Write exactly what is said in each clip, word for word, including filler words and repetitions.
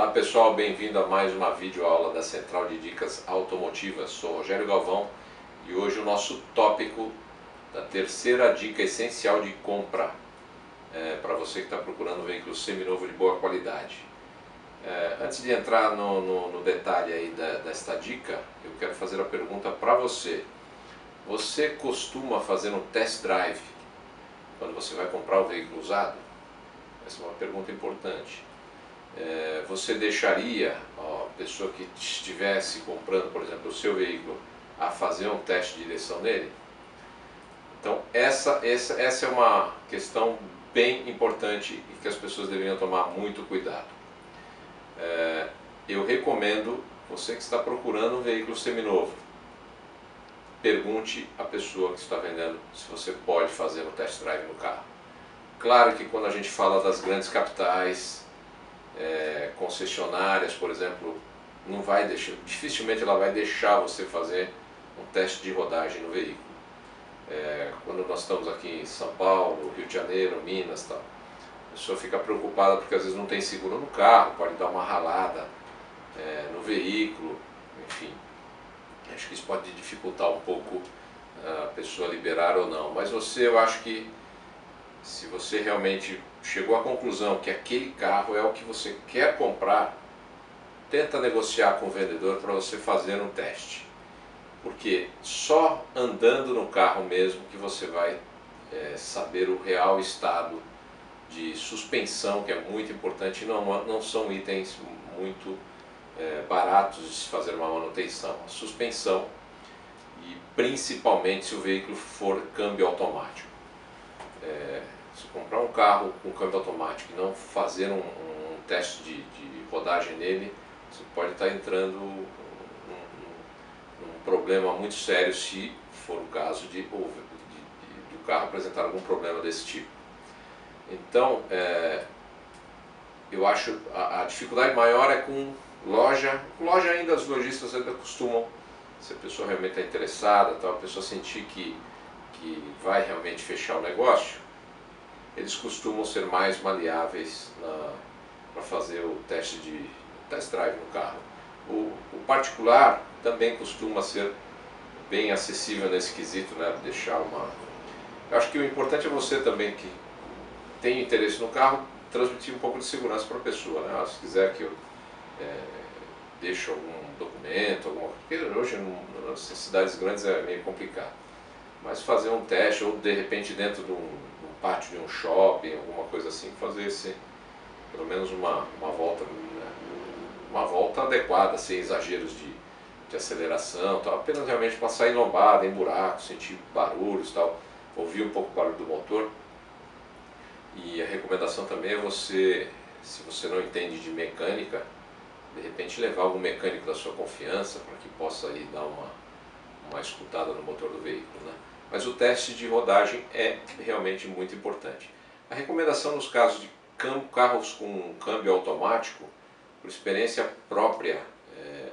Olá pessoal, bem-vindo a mais uma videoaula da Central de Dicas Automotivas. Sou Rogério Galvão e hoje o nosso tópico da terceira dica essencial de compra é, para você que está procurando um veículo seminovo de boa qualidade. É, antes de entrar no, no, no detalhe aí da, desta dica, eu quero fazer a pergunta para você. Você costuma fazer um test drive quando você vai comprar um veículo usado? Essa é uma pergunta importante. É, você deixaria ó, a pessoa que estivesse comprando, por exemplo, o seu veículo, a fazer um teste de direção nele? Então essa, essa, essa é uma questão bem importante e que as pessoas deveriam tomar muito cuidado. É, eu recomendo, você que está procurando um veículo seminovo, pergunte à pessoa que está vendendo se você pode fazer um test drive no carro. Claro que quando a gente fala das grandes capitais, É, concessionárias, por exemplo, não vai deixar, dificilmente ela vai deixar você fazer um teste de rodagem no veículo. É, quando nós estamos aqui em São Paulo, Rio de Janeiro, Minas, tal, a pessoa fica preocupada porque às vezes não tem seguro no carro, pode dar uma ralada é, no veículo, enfim. Acho que isso pode dificultar um pouco a pessoa liberar ou não. Mas você, eu acho que se você realmente chegou à conclusão que aquele carro é o que você quer comprar, tenta negociar com o vendedor para você fazer um teste. Porque só andando no carro mesmo que você vai é, saber o real estado de suspensão, que é muito importante, não, não são itens muito é, baratos de se fazer uma manutenção. A suspensão e principalmente se o veículo for câmbio automático. É, se comprar um carro com câmbio automático e não fazer um, um teste de, de rodagem nele, você pode estar entrando num, num, num problema muito sério se for o caso de, de, de, de o carro apresentar algum problema desse tipo. Então, é, eu acho a, a dificuldade maior é com loja. Loja ainda, os lojistas ainda costumam, se a pessoa realmente está interessada, então a pessoa sentir que que vai realmente fechar o negócio, eles costumam ser mais maleáveis para fazer o teste de test drive no carro. O, o particular também costuma ser bem acessível nesse quesito, né? Deixar uma. Eu acho que o importante é você também que tem interesse no carro transmitir um pouco de segurança para a pessoa, né? Se quiser que eu é, deixe algum documento, alguma... porque hoje nas cidades grandes é meio complicado. Mas fazer um teste, ou de repente dentro de um, um pátio de um shopping, alguma coisa assim, fazer esse, pelo menos uma, uma volta, né? Uma volta adequada, sem exageros de, de aceleração, tal, apenas realmente passar em lombada, em buracos, sentir barulhos, tal, ouvir um pouco o barulho do motor. E a recomendação também é você, se você não entende de mecânica, de repente levar algum mecânico da sua confiança para que possa aí dar uma, uma escutada no motor do veículo, né? Mas o teste de rodagem é realmente muito importante. A recomendação nos casos de carros com câmbio automático, por experiência própria, é,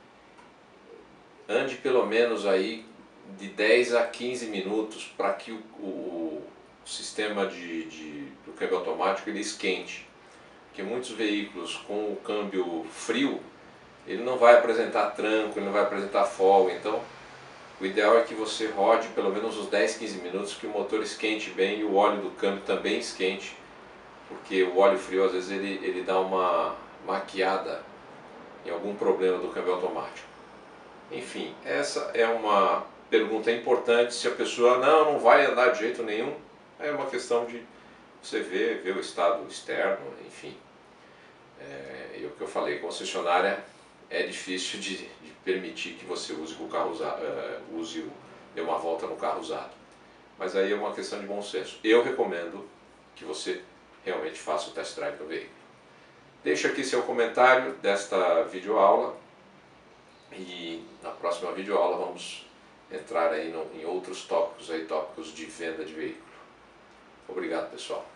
ande pelo menos aí de dez a quinze minutos para que o, o, o sistema de, de, do câmbio automático ele esquente. Porque muitos veículos com o câmbio frio, ele não vai apresentar tranco, ele não vai apresentar folga, então o ideal é que você rode pelo menos uns dez, quinze minutos, que o motor esquente bem e o óleo do câmbio também esquente, porque o óleo frio às vezes ele, ele dá uma maquiada em algum problema do câmbio automático. Enfim, essa é uma pergunta importante. Se a pessoa não, não vai andar de jeito nenhum, é uma questão de você ver, ver o estado externo, enfim. É, e o que eu falei, concessionária é difícil de, de permitir que você use o carro usado, uh, use dê uma volta no carro usado. Mas aí é uma questão de bom senso. Eu recomendo que você realmente faça o test drive do veículo. Deixa aqui seu comentário desta videoaula e na próxima videoaula vamos entrar aí no, em outros tópicos, aí, tópicos de venda de veículo. Obrigado, pessoal.